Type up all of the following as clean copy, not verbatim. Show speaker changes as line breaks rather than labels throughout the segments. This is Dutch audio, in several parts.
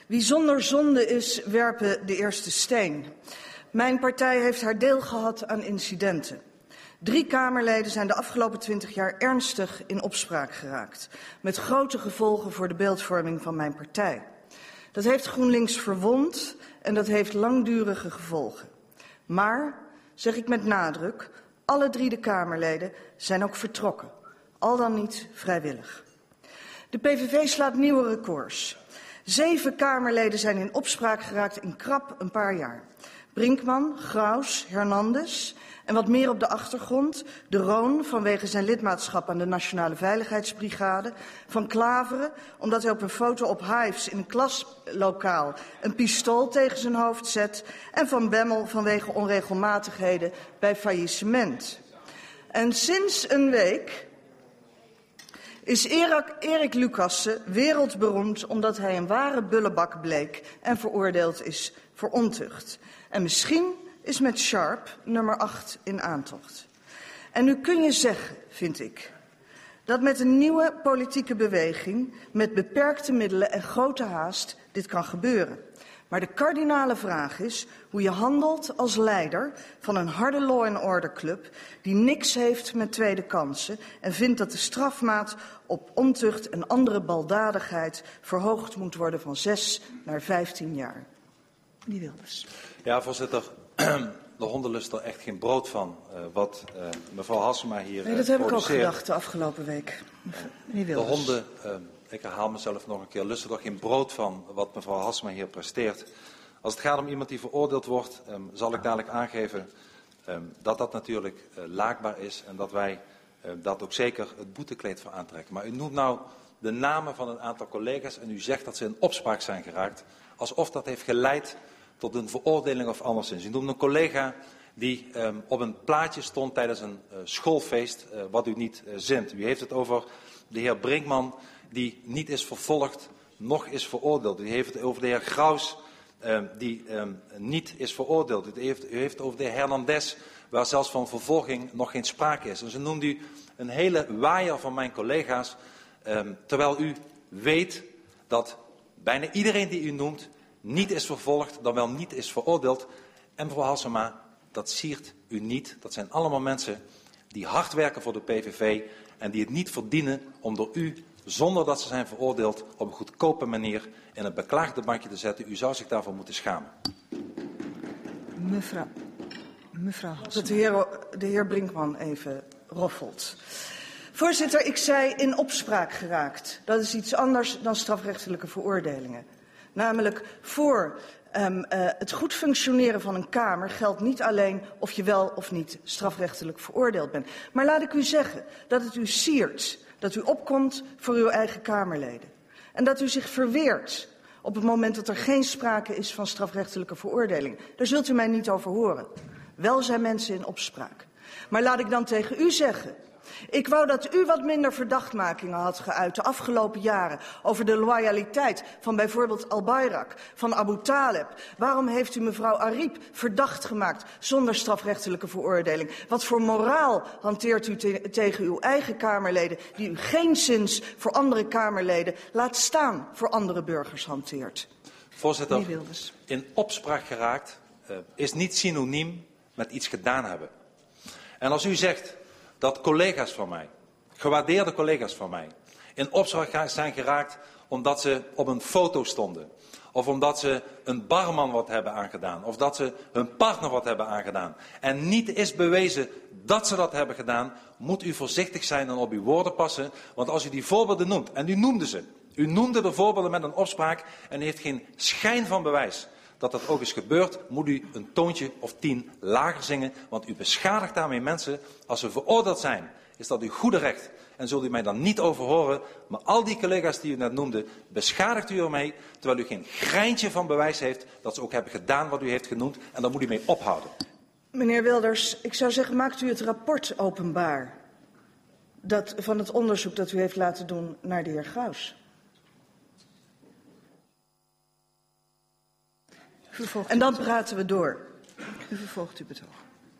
Wie zonder zonde is, werpen de eerste steen. Mijn partij heeft haar deel gehad aan incidenten. 3 Kamerleden zijn de afgelopen 20 jaar ernstig in opspraak geraakt. Met grote gevolgen voor de beeldvorming van mijn partij. Dat heeft GroenLinks verwond en dat heeft langdurige gevolgen. Maar, zeg ik met nadruk, alle 3 de Kamerleden zijn ook vertrokken. Al dan niet vrijwillig. De PVV slaat nieuwe records. 7 Kamerleden zijn in opspraak geraakt in krap een paar jaar. Brinkman, Graus, Hernandez en wat meer op de achtergrond, De Roon vanwege zijn lidmaatschap aan de Nationale Veiligheidsbrigade, Van Klaveren omdat hij op een foto op Hives in een klaslokaal een pistool tegen zijn hoofd zet en Van Bemmel vanwege onregelmatigheden bij faillissement. En sinds een week is Erik Lucassen wereldberoemd omdat hij een ware bullebak bleek en veroordeeld is voor ontucht. En misschien is met Sharp nummer 8 in aantocht. En nu kun je zeggen, vind ik, dat met een nieuwe politieke beweging, met beperkte middelen en grote haast, dit kan gebeuren. Maar de kardinale vraag is hoe je handelt als leider van een harde law and order club die niks heeft met tweede kansen en vindt dat de strafmaat op ontucht en andere baldadigheid verhoogd moet worden van 6 naar 15 jaar. Die Wilders.
Ja, voorzitter. De honden lusten er echt geen brood van wat mevrouw Halsema hier
nee, dat heb ik ook gedacht de afgelopen week.
De honden, ik herhaal mezelf nog een keer, lusten er geen brood van wat mevrouw Halsema hier presteert. Als het gaat om iemand die veroordeeld wordt, zal ik dadelijk aangeven dat dat natuurlijk laakbaar is en dat wij dat ook zeker het boetekleed voor aantrekken. Maar u noemt nou de namen van een aantal collega's en u zegt dat ze in opspraak zijn geraakt, alsof dat heeft geleid tot een veroordeling of anderszins. U noemt een collega die op een plaatje stond tijdens een schoolfeest, wat u niet zint. U heeft het over de heer Brinkman, die niet is vervolgd, nog is veroordeeld. U heeft het over de heer Graus, die niet is veroordeeld. U heeft het over de heer Hernandez, waar zelfs van vervolging nog geen sprake is. En zo noemt u een hele waaier van mijn collega's, terwijl u weet dat bijna iedereen die u noemt niet is vervolgd, dan wel niet is veroordeeld. En mevrouw Halsema, dat siert u niet. Dat zijn allemaal mensen die hard werken voor de PVV en die het niet verdienen om door u, zonder dat ze zijn veroordeeld, op een goedkope manier in een beklaagde bankje te zetten. U zou zich daarvoor moeten schamen.
Mevrouw Halsema. Dat de heer Brinkman even roffelt. Voorzitter, ik zei in opspraak geraakt. Dat is iets anders dan strafrechtelijke veroordelingen. Namelijk voor het goed functioneren van een Kamer geldt niet alleen of je wel of niet strafrechtelijk veroordeeld bent. Maar laat ik u zeggen dat het u siert dat u opkomt voor uw eigen Kamerleden. En dat u zich verweert op het moment dat er geen sprake is van strafrechtelijke veroordeling. Daar zult u mij niet over horen. Wel zijn mensen in opspraak. Maar laat ik dan tegen u zeggen, ik wou dat u wat minder verdachtmakingen had geuit de afgelopen jaren over de loyaliteit van bijvoorbeeld Al-Bayrak, van Abu Taleb. Waarom heeft u mevrouw Ariep verdacht gemaakt zonder strafrechtelijke veroordeling? Wat voor moraal hanteert u tegen uw eigen Kamerleden die u geenszins voor andere Kamerleden, laat staan voor andere burgers, hanteert?
Voorzitter, in opspraak geraakt is niet synoniem met iets gedaan hebben. En als u zegt dat collega's van mij, gewaardeerde collega's van mij, in opspraak zijn geraakt omdat ze op een foto stonden. Of omdat ze een barman wat hebben aangedaan. Of dat ze hun partner wat hebben aangedaan. En niet is bewezen dat ze dat hebben gedaan, moet u voorzichtig zijn en op uw woorden passen. Want als u die voorbeelden noemt, en u noemde ze. U noemde de voorbeelden met een opspraak en u heeft geen schijn van bewijs dat dat ook is gebeurd, moet u een toontje of 10 lager zingen. Want u beschadigt daarmee mensen. Als ze veroordeeld zijn, is dat uw goede recht. En zult u mij dan niet over horen. Maar al die collega's die u net noemde, beschadigt u ermee. Terwijl u geen greintje van bewijs heeft dat ze ook hebben gedaan wat u heeft genoemd. En daar moet u mee ophouden.
Meneer Wilders, ik zou zeggen, maakt u het rapport openbaar. Van het onderzoek dat u heeft laten doen naar de heer Graus. En dan praten we door. U vervolgt uw betoog.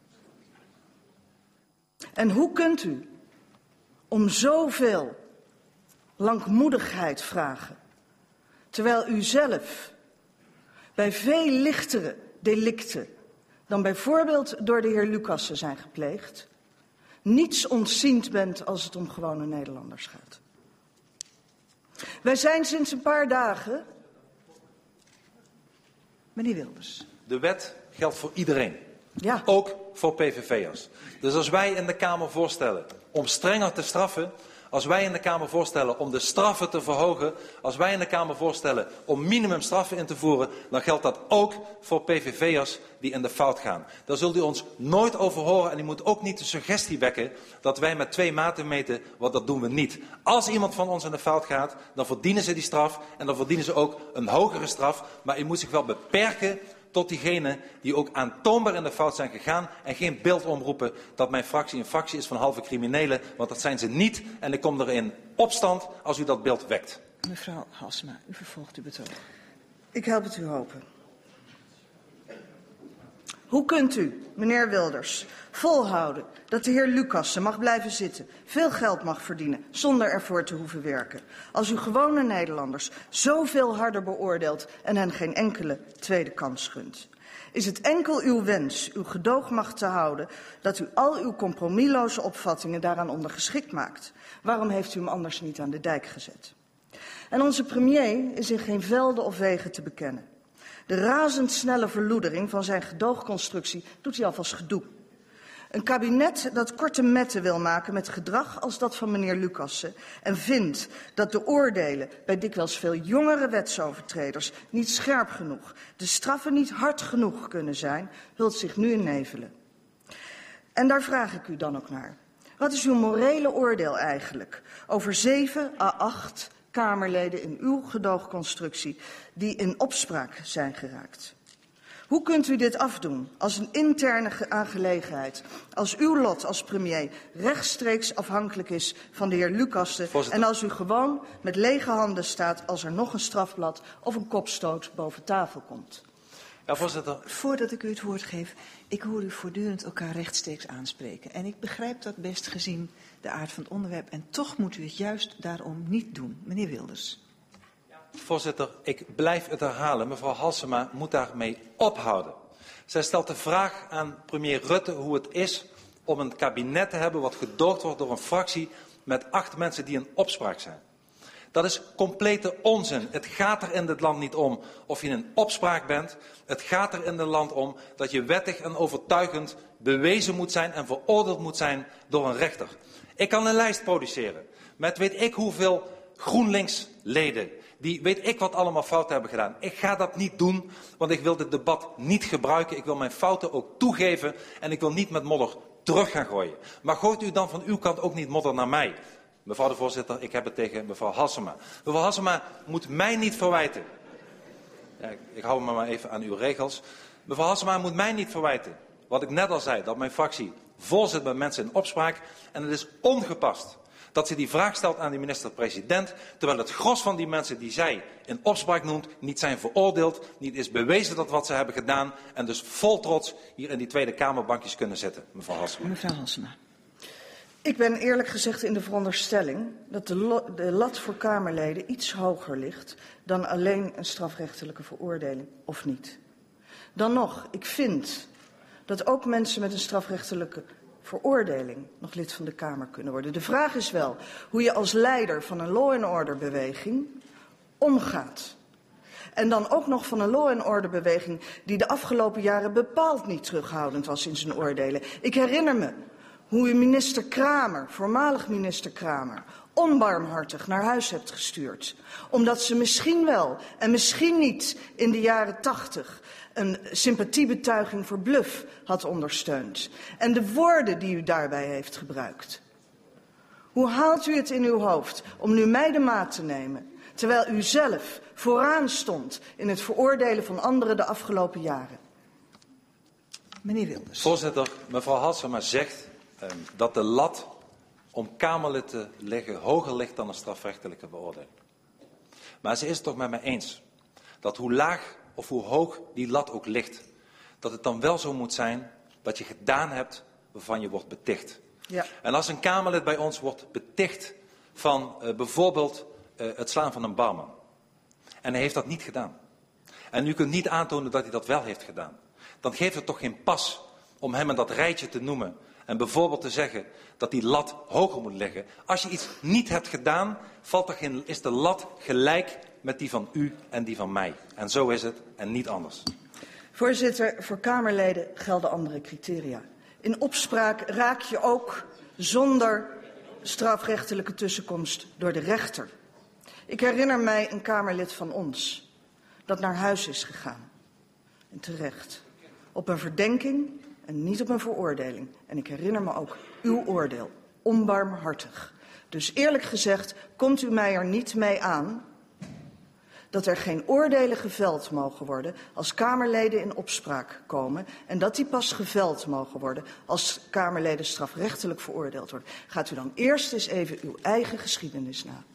En hoe kunt u om zoveel langmoedigheid vragen, Terwijl u zelf bij veel lichtere delicten dan bijvoorbeeld door de heer Lucassen zijn gepleegd, niets ontziend bent als het om gewone Nederlanders gaat. Wij zijn sinds een paar dagen... Meneer Wilders.
De wet geldt voor iedereen.
Ja.
Ook voor PVV'ers. Dus als wij in de Kamer voorstellen om strenger te straffen, als wij in de Kamer voorstellen om de straffen te verhogen, als wij in de Kamer voorstellen om minimumstraffen in te voeren, dan geldt dat ook voor PVV'ers die in de fout gaan. Daar zult u ons nooit over horen en u moet ook niet de suggestie wekken dat wij met 2 maten meten, want dat doen we niet. Als iemand van ons in de fout gaat, dan verdienen ze die straf en dan verdienen ze ook een hogere straf, maar u moet zich wel beperken tot diegenen die ook aantoonbaar in de fout zijn gegaan en geen beeld omroepen dat mijn fractie een fractie is van halve criminelen, want dat zijn ze niet en ik kom er in opstand als u dat beeld wekt.
Mevrouw Halsema, u vervolgt uw betoog.
Ik help het u hopen. Hoe kunt u, meneer Wilders, volhouden dat de heer Lucassen mag blijven zitten, veel geld mag verdienen, zonder ervoor te hoeven werken, als u gewone Nederlanders zoveel harder beoordeelt en hen geen enkele tweede kans gunt? Is het enkel uw wens uw gedoogmacht te houden dat u al uw compromisloze opvattingen daaraan ondergeschikt maakt? Waarom heeft u hem anders niet aan de dijk gezet? En onze premier is in geen velden of wegen te bekennen. De razendsnelle verloedering van zijn gedoogconstructie doet hij alvast gedoe. Een kabinet dat korte metten wil maken met gedrag als dat van meneer Lucassen en vindt dat de oordelen bij dikwijls veel jongere wetsovertreders niet scherp genoeg, de straffen niet hard genoeg kunnen zijn, hult zich nu in nevelen. En daar vraag ik u dan ook naar. Wat is uw morele oordeel eigenlijk over 7 à 8 Kamerleden in uw gedoogconstructie die in opspraak zijn geraakt? Hoe kunt u dit afdoen als een interne aangelegenheid, als uw lot als premier rechtstreeks afhankelijk is van de heer Lucassen en als u gewoon met lege handen staat als er nog een strafblad of een kopstoot boven tafel komt?
Ja, voorzitter.
Voordat ik u het woord geef, ik hoor u voortdurend elkaar rechtstreeks aanspreken. En ik begrijp dat best gezien de aard van het onderwerp. En toch moet u het juist daarom niet doen. Meneer Wilders.
Voorzitter, ik blijf het herhalen. Mevrouw Halsema moet daarmee ophouden. Zij stelt de vraag aan premier Rutte hoe het is om een kabinet te hebben wat gedoogd wordt door een fractie met 8 mensen die in opspraak zijn. Dat is complete onzin. Het gaat er in dit land niet om of je in opspraak bent. Het gaat er in dit land om dat je wettig en overtuigend bewezen moet zijn en veroordeeld moet zijn door een rechter. Ik kan een lijst produceren met weet ik hoeveel GroenLinks-leden die weet ik wat allemaal fouten hebben gedaan. Ik ga dat niet doen, want ik wil dit debat niet gebruiken. Ik wil mijn fouten ook toegeven en ik wil niet met modder terug gaan gooien. Maar gooit u dan van uw kant ook niet modder naar mij? Mevrouw de voorzitter, ik heb het tegen mevrouw Halsema. Mevrouw Halsema moet mij niet verwijten. Ja, ik hou me maar even aan uw regels. Mevrouw Halsema moet mij niet verwijten. Wat ik net al zei, dat mijn fractie vol zit met mensen in opspraak. En het is ongepast dat ze die vraag stelt aan de minister-president, terwijl het gros van die mensen die zij in opspraak noemt, niet zijn veroordeeld, niet is bewezen dat wat ze hebben gedaan en dus vol trots hier in die Tweede Kamerbankjes kunnen zitten. Mevrouw Halsema.
Mevrouw Halsema.
Ik ben eerlijk gezegd in de veronderstelling dat de lat voor Kamerleden iets hoger ligt dan alleen een strafrechtelijke veroordeling, of niet. Dan nog, ik vind dat ook mensen met een strafrechtelijke veroordeling nog lid van de Kamer kunnen worden. De vraag is wel hoe je als leider van een law and order beweging omgaat. En dan ook nog van een law and order beweging die de afgelopen jaren bepaald niet terughoudend was in zijn oordelen. Ik herinner me hoe u minister Kramer, voormalig minister Kramer, onbarmhartig naar huis hebt gestuurd. Omdat ze misschien wel en misschien niet in de jaren 80 een sympathiebetuiging voor Bluff had ondersteund. En de woorden die u daarbij heeft gebruikt. Hoe haalt u het in uw hoofd om nu mij de maat te nemen, terwijl u zelf vooraan stond in het veroordelen van anderen de afgelopen jaren?
Meneer Wilders.
Voorzitter, mevrouw Halsema zegt dat de lat om Kamerlid te leggen hoger ligt dan een strafrechtelijke beoordeling. Maar ze is het toch met mij eens dat hoe laag of hoe hoog die lat ook ligt, dat het dan wel zo moet zijn dat je gedaan hebt waarvan je wordt beticht. Ja. En als een Kamerlid bij ons wordt beticht van bijvoorbeeld het slaan van een barman. En hij heeft dat niet gedaan. En u kunt niet aantonen dat hij dat wel heeft gedaan. Dan geeft het toch geen pas om hem in dat rijtje te noemen. En bijvoorbeeld te zeggen dat die lat hoger moet liggen. Als je iets niet hebt gedaan, is de lat gelijk met die van u en die van mij. En zo is het en niet anders.
Voorzitter, voor Kamerleden gelden andere criteria. In opspraak raak je ook zonder strafrechtelijke tussenkomst door de rechter. Ik herinner mij een Kamerlid van ons dat naar huis is gegaan. En terecht. Op een verdenking en niet op een veroordeling. En ik herinner me ook uw oordeel. Onbarmhartig. Dus eerlijk gezegd komt u mij er niet mee aan dat er geen oordelen geveld mogen worden als Kamerleden in opspraak komen en dat die pas geveld mogen worden als Kamerleden strafrechtelijk veroordeeld worden. Gaat u dan eerst eens even uw eigen geschiedenis na.